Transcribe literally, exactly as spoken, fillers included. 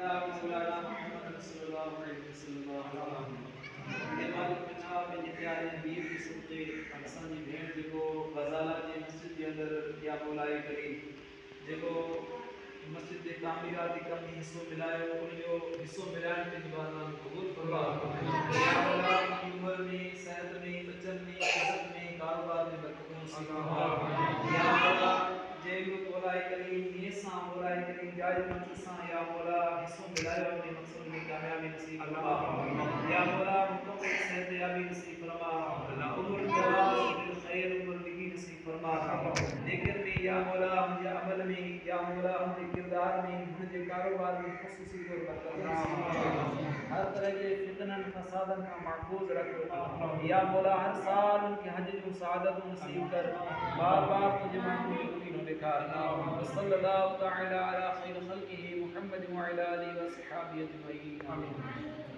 مولانا محمد صلی اللہ علیہ وسلم یہ مالک بنا پنجے پیارے حبیب کی صدقے اساں جی بھیڑ جکو غزالہ جی مسجد کے اندر یا مولا کریم جکو مسجد کے تعمیرات کم میں حصہ ملائے ان جو حصہ ملائے تے بارگاہ قبول فرما یا مولا کی عمر میں صحت میں بچن میں عزت میں کاروبار میں برکت نصیب فرما یا مولا جے کو مولا کریم یہ سا مولا کریم جائے مقصد سا یا مولا حصہ ملائے اپنے مقصد میں کامیابی نصیب فرما یا مولا مکمل صحت یابی نصیب فرما عمر دراز بالخیر عمر لگی نصیب فرما ذکر میں یا مولا ہم یا عمل میں یا مولا ہم کے کردار میں ہم کے کاروبار میں خصوصی طور پر برکت نصیب فرما ہر طرح کے فتنن فسادن کا محفوظ رکھ یا مولا ہر سال ان کے حج جو سعادت نصیب کر بار بار تجھے محمود یقین بکار صلی اللہ تعالی علی خیر خلقہ محمد وعلی آلہ وصحبہ اجمعین آمین